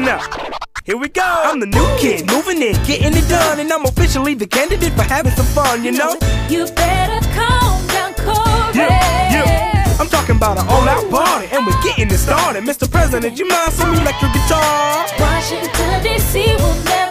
listen up. Here we go. I'm the new kid, moving in, getting it done, and I'm officially the candidate for having some fun, you know? You better calm down, Corey. Yeah. I'm talking about an all-out party, and we're getting it started. Mr. President, you mind some electric guitar? Washington, D.C. will never